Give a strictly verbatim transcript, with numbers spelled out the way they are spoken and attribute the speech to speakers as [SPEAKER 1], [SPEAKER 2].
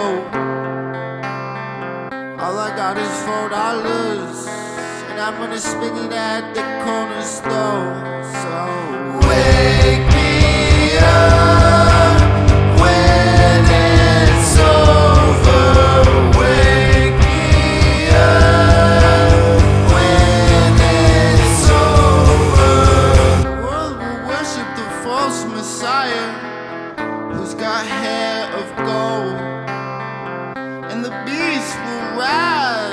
[SPEAKER 1] broke. All I got is four dollars, and I'm gonna spend it at the corner store. So wake me up when it's over. Wake me up when it's over. The world will worship the false messiah who's got hair of gold, and the beast will rise